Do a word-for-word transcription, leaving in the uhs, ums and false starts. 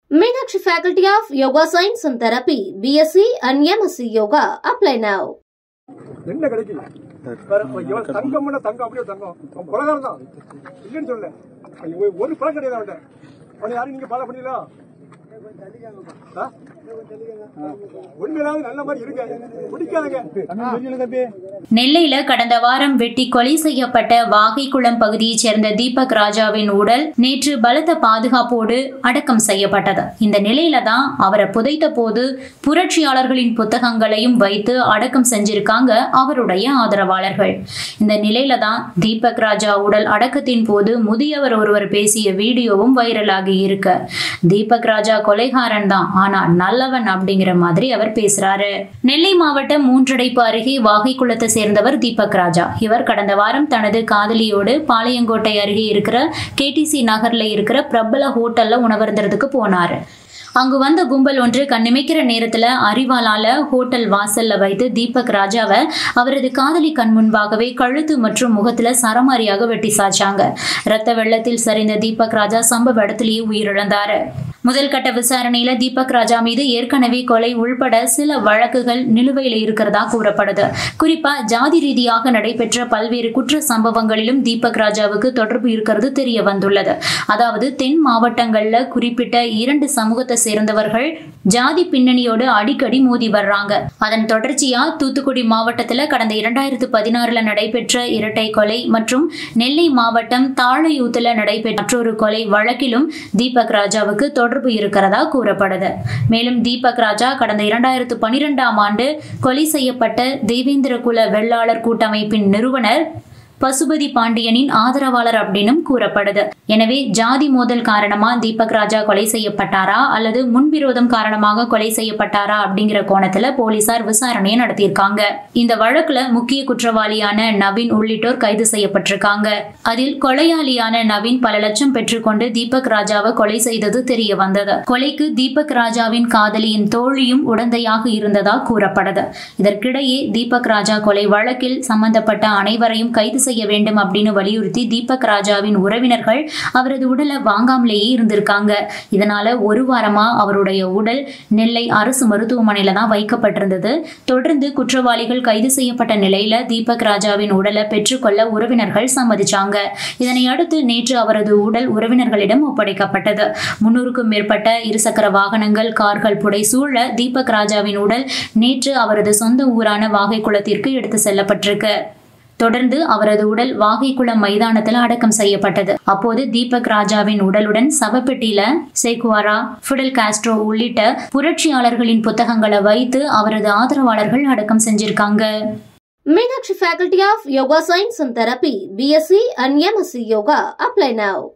Meenakshi Faculty of Yoga Science and Therapy, B S c and M S c Yoga. Apply now. என்ன கிடைக்கல இவன் தங்கம்னா தங்கம் அப்படியே தங்கம் அவன் கொலகாரம் தான் இல்லைன்னு சொல்ல ஒரு பழம் கிடையாது அவன்கிட்ட அவனை யாரும் நீங்க ஃபாலோ பண்ணீங்களா நெல்லையில கடந்த வாரம் வெட்டி கொலை செய்யப்பட்ட வாகைக்குளம் பகுதியைச் சேர்ந்த தீபக் ராஜாவின் உடல் நேற்று பலத்த பாதுகாப்போடு அடக்கம் செய்யப்பட்டது. இந்த நிலையில தான் அவரை புதைத்த போது புரட்சியாளர்களின் புத்தகங்களையும் வைத்து அடக்கம் செஞ்சிருக்காங்க அவருடைய ஆதரவாளர்கள். இந்த நிலையில தான் தீபக் ராஜா உடல் அடக்கத்தின் போது முதியவர் ஒருவர் பேசிய வீடியோவும் வைரலாகி இருக்கு. தீபக் ராஜா கொலைகாரன் தான், ஆனா நல்லவன் அப்படிங்கிற மாதிரி அவர் பேசுறாரு. நெல்லை மாவட்டம் மூன்றடைப்பு அருகே வாகைக்குளத்தை சேர்ந்தவர் தீபக் ராஜா. இவர் கடந்த வாரம் தனது காதலியோடு பாளையங்கோட்டை அருகே இருக்கிற கேடிசி நகர்ல இருக்கிற பிரபல ஹோட்டல்ல உணவருந்ததுக்கு போனாரு. அங்கு வந்த கும்பல் ஒன்று கண்ணிமைக்கிற நேரத்துல அறிவாளால ஹோட்டல் வாசல்ல வைத்து தீபக் ராஜாவை அவரது காதலி கண் முன்பாகவே கழுத்து மற்றும் முகத்துல சரமாரியாக வெட்டி சாச்சாங்க. ரத்த வெள்ளத்தில் சரிந்த தீபக் ராஜா சம்பவ இடத்திலேயே உயிரிழந்தாரு. முதல் கட்ட விசாரணையில தீபக் ராஜா மீது ஏற்கனவே கொலை உள்பட சில வழக்குகள் நிலுவையில இருக்கிறதா கூறப்படுது. குறிப்பா ஜாதி ரீதியாக நடைபெற்ற பல்வேறு குற்ற சம்பவங்களிலும் தீபக் ராஜாவுக்கு தொடர்பு இருக்கிறது தெரிய வந்துள்ளது. அதாவது தென் மாவட்டங்கள்ல குறிப்பிட்ட இரண்டு சமூகத்தை சேர்ந்தவர்கள் ஜாதி பின்னணியோடு அடிக்கடி மோதி வர்றாங்க. அதன் தொடர்ச்சியா தூத்துக்குடி மாவட்டத்துல கடந்த இரண்டாயிரத்து பதினாறுல நடைபெற்ற இரட்டை கொலை மற்றும் நெல்லை மாவட்டம் தாழையூத்துல நடைபெற்ற மற்றொரு கொலை வழக்கிலும் தீபக் ராஜாவுக்கு தொடர்பு இருக்கிறதா கூறப்படுது. மேலும் தீபக் ராஜா கடந்த இரண்டாயிரத்து பனிரெண்டாம் ஆண்டு கொலை செய்யப்பட்ட தேவேந்திர குல வெள்ளாளர் கூட்டமைப்பின் நிறுவனர் பசுபதி பாண்டியனின் ஆதரவாளர் அப்படின்னும் கூறப்படுது. எனவே ஜாதி மோதல் காரணமா தீபக் ராஜா கொலை செய்யப்பட்டாரா அல்லது முன்விரோதம் காரணமாக கொலை செய்யப்பட்டாரா அப்படிங்கிற கோணத்துல போலீசார் விசாரணையை நடத்தியிருக்காங்க. இந்த வழக்குல முக்கிய குற்றவாளியான நவீன் உள்ளிட்டோர் கைது செய்யப்பட்டிருக்காங்க. அதில் கொலையாளியான நவீன் பல லட்சம் பெற்றுக்கொண்டு தீபக் ராஜாவை கொலை செய்தது தெரிய வந்தது. கொலைக்கு தீபக் ராஜாவின் காதலியின் தோழியும் உடந்தையாக இருந்ததா கூறப்படுது. இதற்கிடையே தீபக் ராஜா கொலை வழக்கில் சம்பந்தப்பட்ட அனைவரையும் கைது செய்ய வேண்டும் அப்படின்னு வலியுறுத்தி தீபக் ராஜாவின் உறவினர்கள் அவரது உடலை வாங்காமலேயே இருந்திருக்காங்க. இதனால ஒரு வாரமா அவருடைய உடல் நெல்லை அரசு மருத்துவமனையில தான் வைக்கப்பட்டிருந்தது. தொடர்ந்து குற்றவாளிகள் கைது செய்யப்பட்ட நிலையில தீபக் ராஜாவின் உடலை பெற்றுக்கொள்ள உறவினர்கள் சம்மதிச்சாங்க. இதனை அடுத்து நேற்று அவரது உடல் உறவினர்களிடம் ஒப்படைக்கப்பட்டது. முன்னூறுக்கும் மேற்பட்ட இருசக்கர வாகனங்கள், கார்கள் புடை சூழ தீபக் ராஜாவின் உடல் நேற்று அவரது சொந்த ஊரான வாகைக்குளத்திற்கு எடுத்து செல்லப்பட்டிருக்கு. தொடர்ந்து அவரது உடல் வாகைக்குளம் மைதானத்தில் அடக்கம் செய்யப்பட்டது. அப்போது தீபக் ராஜாவின் உடலுடன் சவப்பெட்டியில சேகுவாரா, ஃபிடல் காஸ்ட்ரோ உள்ளிட்ட புரட்சியாளர்களின் புத்தகங்களை வைத்து அவரது ஆதரவாளர்கள் அடக்கம் செஞ்சிருக்காங்க. Meenakshi Faculty of Yoga Science and Therapy, B S c and M S c Yoga. Apply now.